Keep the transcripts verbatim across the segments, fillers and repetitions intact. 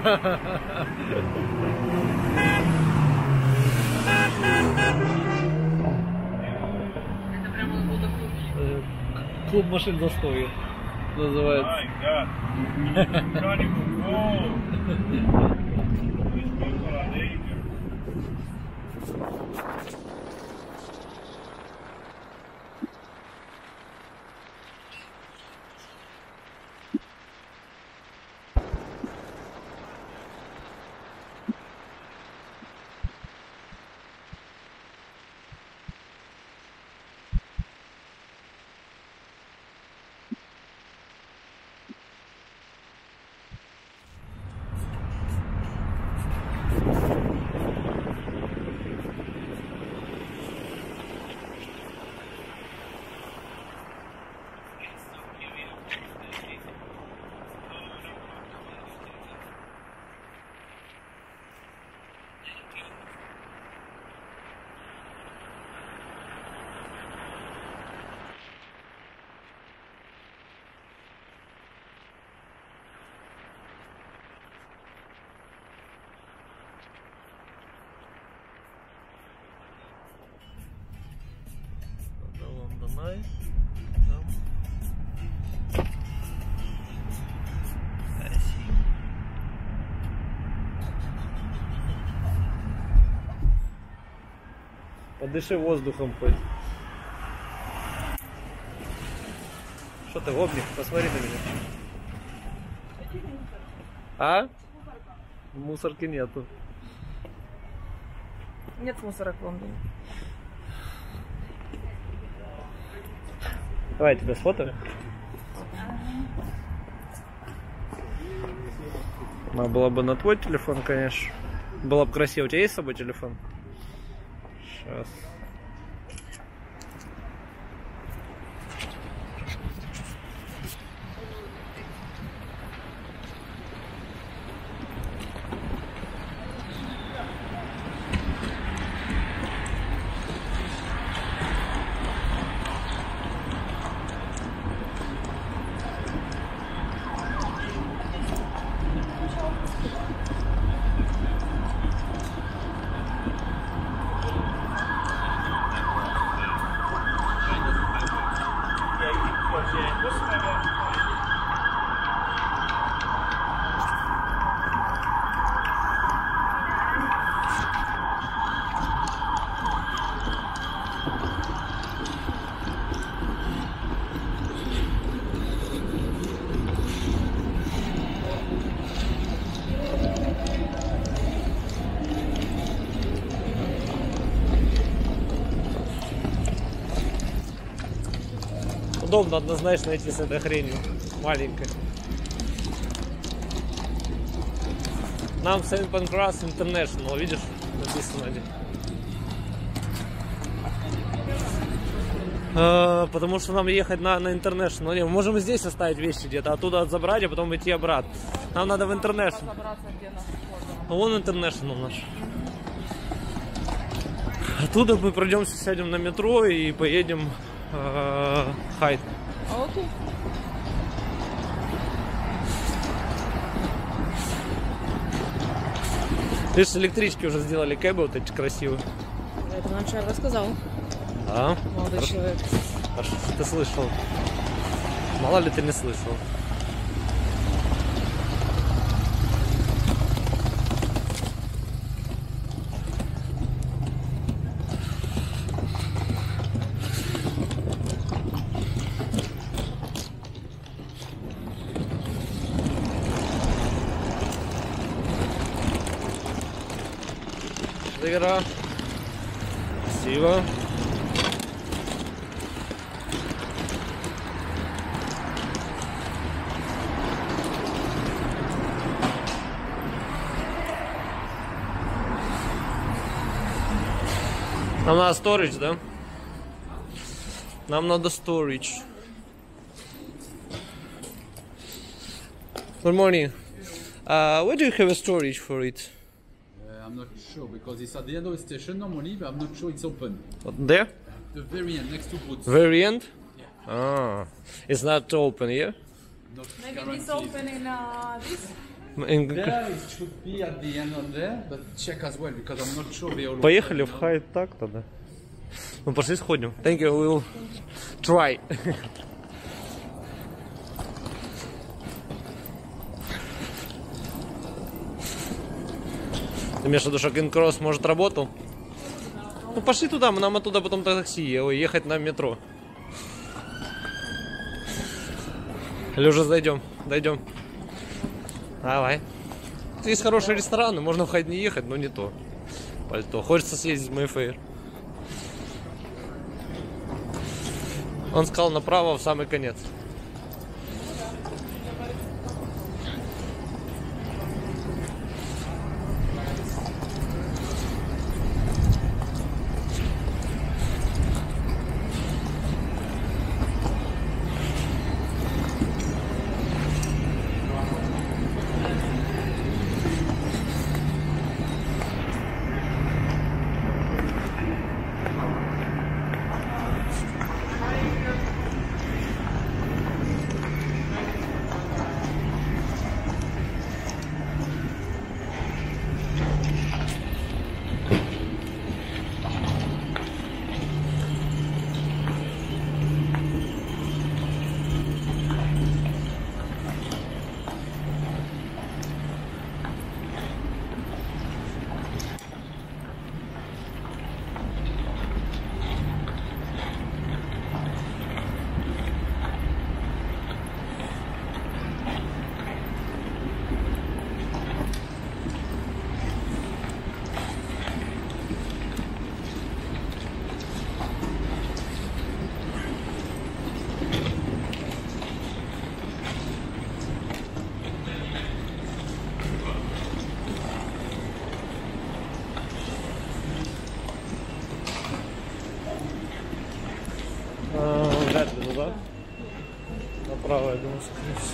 Клуб машин застоя называется. Подыши воздухом хоть. Что ты, гопник? Посмотри на меня. А? Мусорки нету. Нет мусорок в Лондоне. Давай я тебя сфотою. Надо было бы на твой телефон, конечно. Было бы красиво. У тебя есть с собой телефон? Сейчас. Удобно однозначно идти с этой хренью маленькой. Нам Сент Панкрас International, видишь, написано здесь. А, потому что нам ехать на, на International. Не, мы можем здесь оставить вещи где-то, оттуда забрать, а потом идти обратно. Нам надо в International. А вон International наш. Оттуда мы пройдемся, сядем на метро и поедем э, Хайт. Окей. Видишь, электрички уже сделали кэбы вот эти красивые. Это нам вчера рассказал. Да? Молодой Хорошо. человек. Хорошо, что ты слышал. Мало ли ты не слышал. Игра. Спасибо. Нам надо storage, да? Нам надо storage. Good morning. Uh, where do you have a storage for it? I'm not sure because it's at the end of the station normally, but I'm not sure it's open. There? The very end, next to Boots. Very end? Yeah. Ah, it's not open here? Not Maybe guaranteed. it's open in uh, this. There it should be at the end of there, but check as well because I'm not sure they all. Поехали в Хайт так тогда. Ну пошли сходим. Thank you, we'll try. Ты имеешь в виду, что Кинг-Кросс может работал? Ну пошли туда, нам оттуда потом такси ехать на метро. Или уже зайдем, дойдем. Давай. Есть хорошие рестораны, можно в Хайт не ехать, но не то. Пальто. Хочется съездить в Мэйфэйр. Он сказал направо в самый конец. Вряд ли туда. Направо, я думаю, скорее.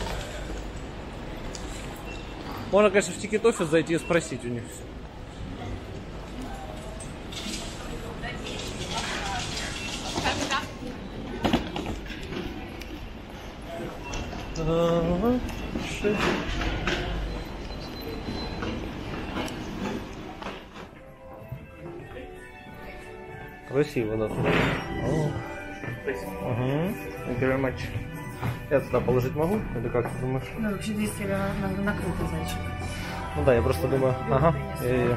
Можно, конечно, в тикет-офис зайти и спросить у них. Ага, шесть. Красиво, да. Угу. Thank you very much. Я туда положить могу? Или как ты думаешь? Ну, вообще здесь надо накрыто, значит. Ну да, я просто думаю, ага. Я-я-я.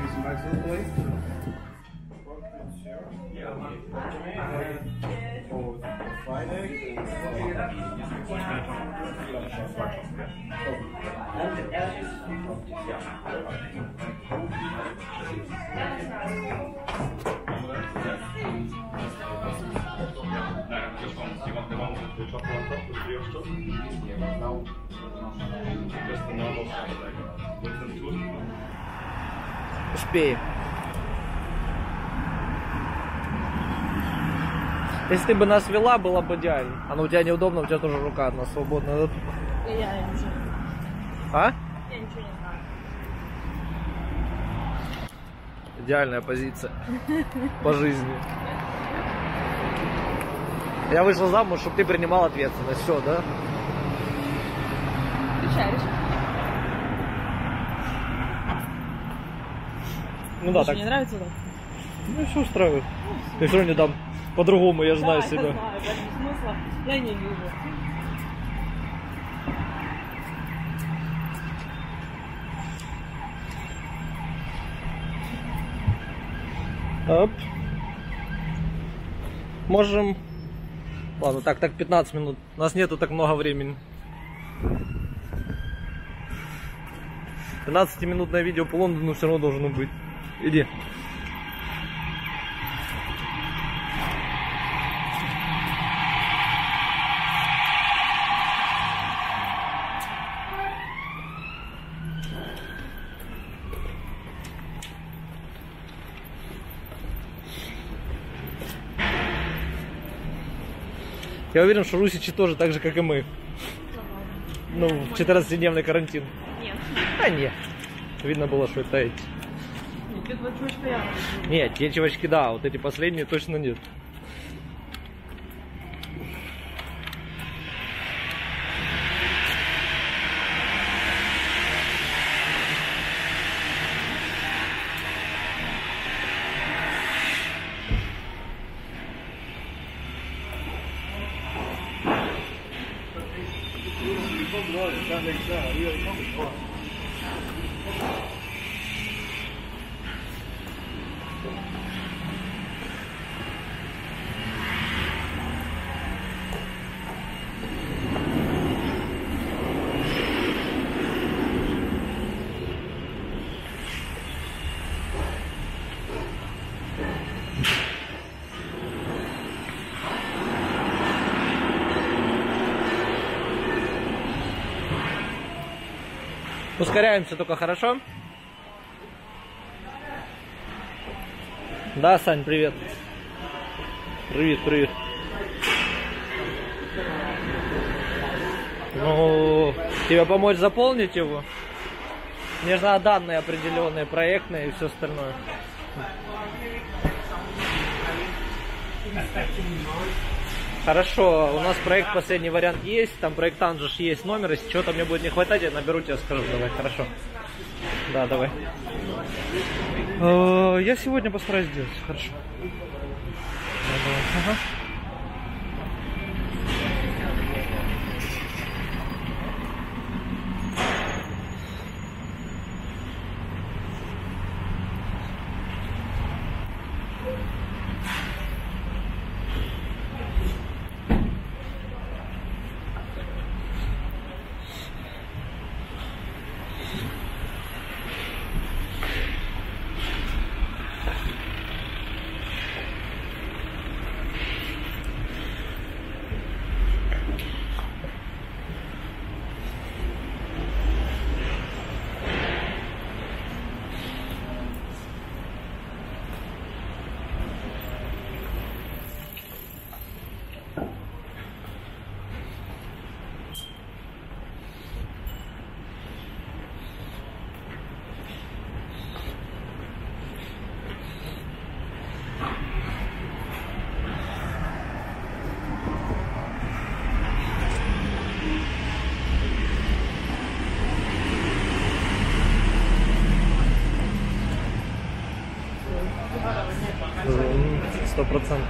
Успеем. Если ты бы нас вела, было бы идеально. А ну у тебя неудобно, у тебя тоже рука одна свободная. Я, я ничего не знаю. А? Я ничего не знаю. Идеальная позиция по жизни. Я вышел замуж, чтобы ты принимал ответственность. Все, да? Решаешь? Ну да, так. Не нравится так? Ну все устраивает. Я все равно не дам по-другому, я же знаю да, себя. Я знаю, даже смысла я не вижу. Оп. Можем. Ладно, так, так пятнадцать минут. У нас нету так много времени. пятнадцатиминутное видео по Лондону все равно должно быть. Иди. Я уверен, что русичи тоже так же, как и мы. Ну, в четырнадцатидневный карантин. Нет. А нет. Видно было, что это эти. Нет, вот чувачка я. Нет, те чувачки, да, вот эти последние точно нет. if that makes sense. We gotta come with fun. Ускоряемся только, хорошо? Да, Сань, привет. Привет, привет. Ну, тебе помочь заполнить его? Мне же надо данные определенные, проектные и все остальное. Хорошо, у нас проект, последний вариант есть, там проектант же есть номер, если чего-то мне будет не хватать, я наберу, тебе скажу, давай, хорошо. Да, давай. Э, я сегодня постараюсь сделать, хорошо. Да, давай. Ага. Сто процентов.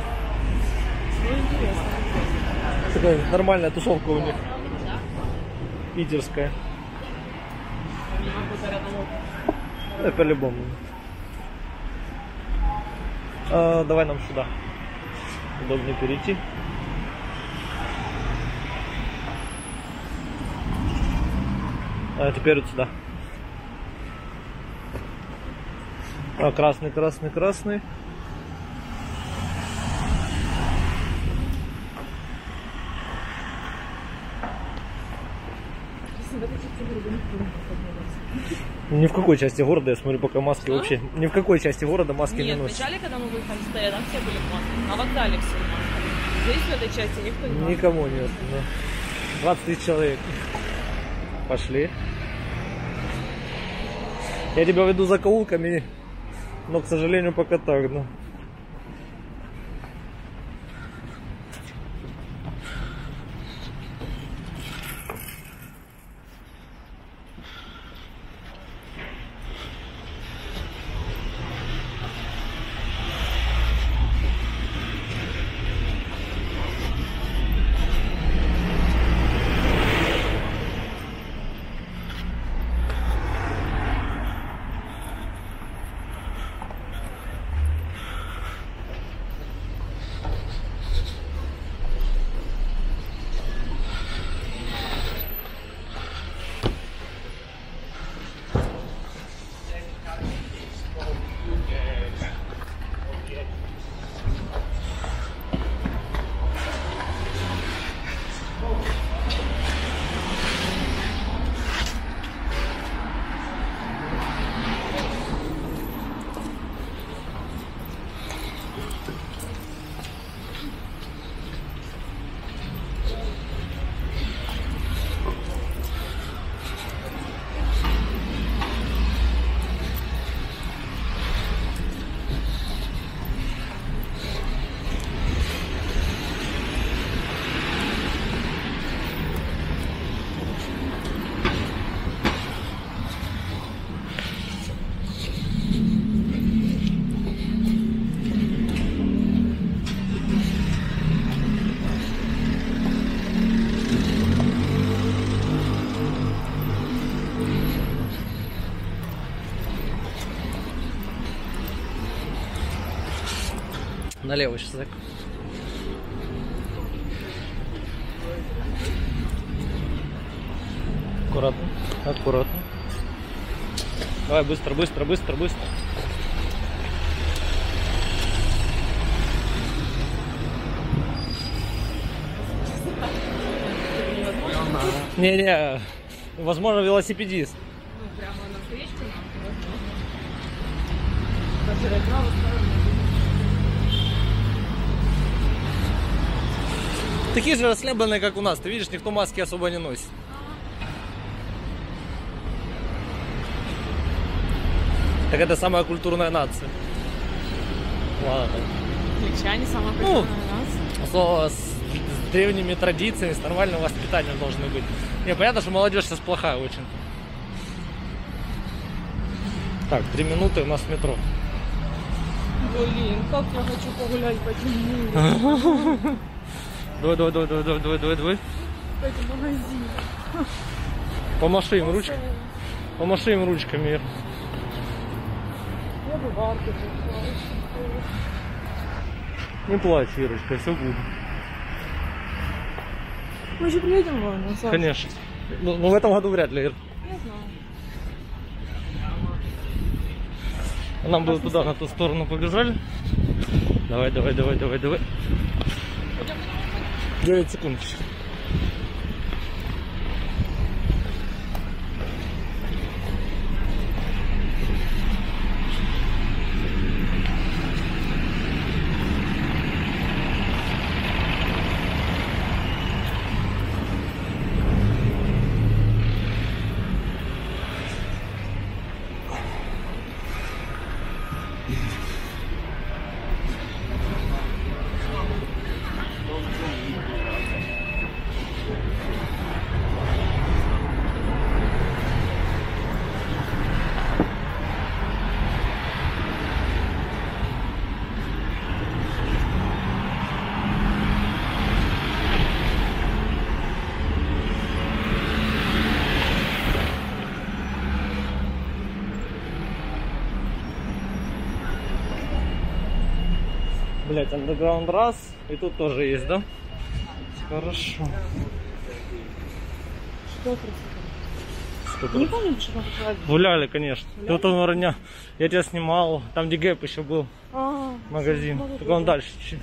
Такая нормальная тусовка у них. Питерская. Да, по-любому. А, давай нам сюда. Удобнее перейти. А теперь вот сюда. А, красный, красный, красный. Ни в какой части города, я смотрю, пока маски что? Вообще. Ни в какой части города маски Нет, не носят. вначале, когда мы выехали, стояли, там все были в масках. На вокзале все в масках. Здесь, в этой части, никто не в масках. Никому нет. Да. двадцать тысяч человек. Пошли. Я тебя веду за закоулками, но, к сожалению, пока так, да. налево сейчас. Так. Аккуратно, аккуратно. Давай быстро, быстро, быстро, быстро. Не-не, возможно, велосипедист. Ну, прямо на встречку нам, возможно. Право, сторону. Такие же расслабленные, как у нас. Ты видишь, никто маски особо не носит. Так это самая культурная нация. Ладно. Англичане самая Ну, культурная нация. с, с древними традициями, с нормальным воспитанием должны быть. Не, понятно, что молодежь сейчас плохая очень. Так, три минуты у нас в метро. Блин, как я хочу погулять по темнее. Давай, давай, давай, давай, давай, давай, давай. Кстати, магазин. Помаши им ручками. Помаши им ручками, Ир. Я бы в арке пошла. Не плачь, Ирочка, все будет. Мы же приедем вон, Саша. Конечно. Ну, ну, в этом году вряд ли, Ир. Я знаю. Нам бы туда, на ту сторону побежали. Давай, давай, давай, давай, давай. девять секунд. Блять, андеграунд раз, и тут тоже есть, да? Хорошо. Что красиво? Не помню, что там показали. Гуляли, конечно. Тут он, наверное, я тебя снимал, там где Гэп еще был. А, Магазин. Только он дальше чуть-чуть.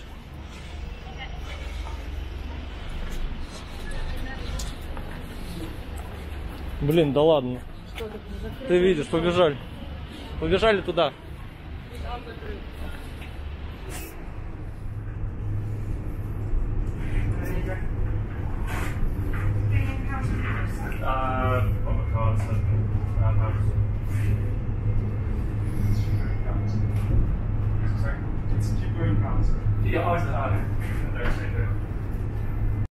Блин, да ладно. что так не закрыто? Ты видишь, побежали. Побежали туда. Uh, on the cards, around house. Sorry? It's two green cards. Yeah, I was at